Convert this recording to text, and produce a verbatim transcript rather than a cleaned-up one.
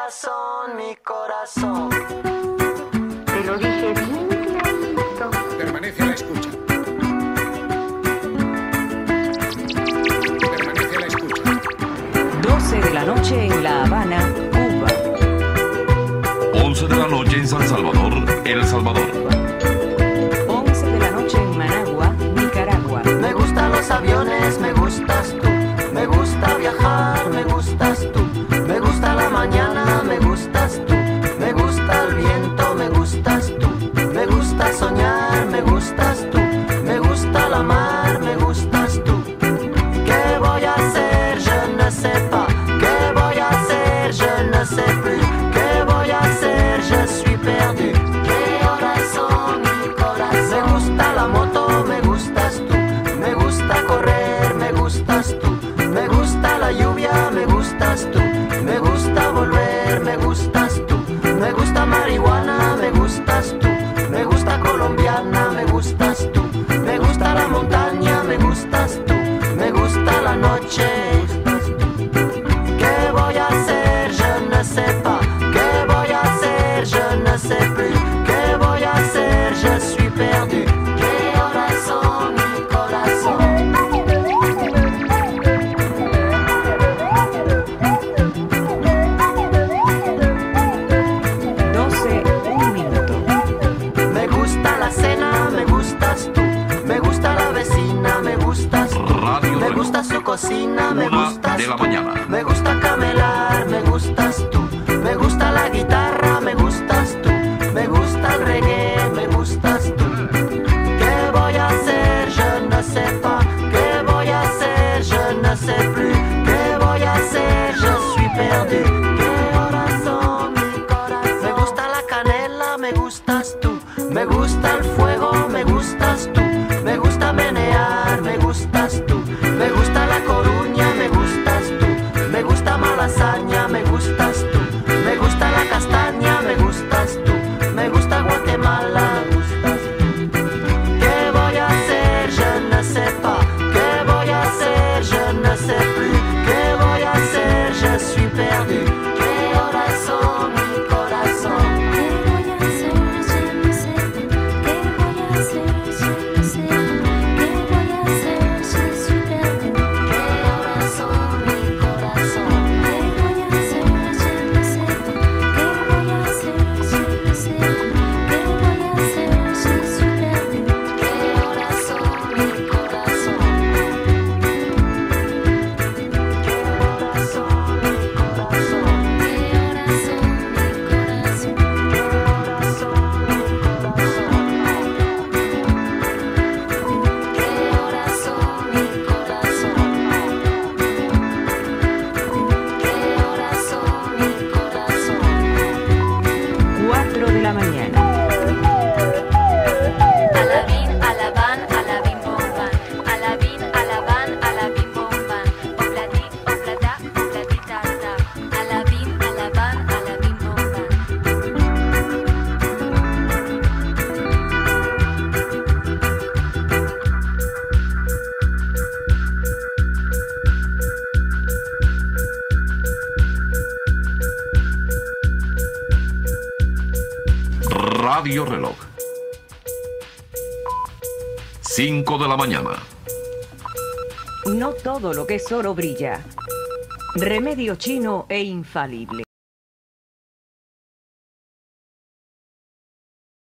corazón, mi corazón. Te lo dije bien clarito. Permanece a la escucha. Permanece a la escucha. doce de la noche en La Habana, Cuba. once de la noche en San Salvador, El Salvador. once de la noche en Managua, Nicaragua. Me gustan los aviones, me gustas tú. Me gusta viajar, me gustas tú. Me gusta la mañana, me gustas tú. Me gusta el viento, me gustas tú. Me gusta soñar, me gustas tú. Me gusta la mar, me gustas tú. ¿Qué voy a hacer? Je ne sais pas. ¿Qué voy a hacer? Je ne sais plus. ¿Qué voy a hacer? Je suis perdu. ¿Qué horas son, mi corazón? Me gusta la moto, me gustas tú. Me gusta correr, me gustas tú. Me gusta la lluvia, me gustas tú. Me gusta volver, me gustas tú. Me gusta marihuana, me gustas tú. Me gusta colombiana, me gustas tú. Me gusta la montaña, me gustas tú. Me gusta la noche. ¿Qué voy a hacer? Je ne sais pas. ¿Qué voy a hacer? Je ne sais plus. ¿Qué voy a hacer? Je suis perdu. ¿Qué horas son, mi corazón? doce, un minuto. Me gusta la cena, me gustas tú. Me gusta la vecina, me gustas tú. Radio Me Reloj. gusta su cocina, me Una gustas de la tú. mañana. Me gusta camelar, me gustas tú. Me gusta la guitarra, me gustas tú. Me gusta el reggae, me gustas tú. ¿Qué voy a hacer? Je ne sais pas. ¿Qué voy a hacer? Je ne sais plus. ¿Qué voy a hacer? Je suis perdu. ¿Qué horas son, mi corazón? Me gusta la canela, me gustas tú. Me gusta el fuego, me gustas tú. Me gusta menear, me gustas tú. Me gusta La Coruña, me gustas tú. Me gusta Malasaña, me gustas tú. Me gusta la castaña, me gustas tú. Me gusta Guatemala, me gustas tú. ¿Qué voy a hacer? Je ne sais pas. ¿Qué voy a hacer? Je ne sais plus. ¿Qué voy a hacer? Je suis perdu. ¿Qué horas son, mi corazón? ¿Qué voy a hacer? Je ne sais pas. ¿Qué voy a hacer? Je ne sais pas. ¿Qué voy a hacer? Je suis perdu. ¿Qué horas son, mi corazón? ¿Qué voy a hacer? Je ne sais pas. ¿Qué voy a hacer? Je ne sais pas. ¿Qué voy a hacer? Je suis perdu. ¿Qué horas son, mi corazón? ¿Qué horas son, mi corazón? ¿Qué horas son, mi corazón? ¿Qué horas son, mi corazón? ¿Qué horas son, mi corazón? ¿Qué horas son, mi corazón? cuatro de la mañana. Alabín, alabán, alabín, bomban. Alabín, alabán, alabín, bomban. Oblati, oblata, oblatita, ta. Alabín, alabán, alabín, bomban. Radio Reloj. cinco de la mañana. No todo lo que es oro brilla. Remedio chino e infalible.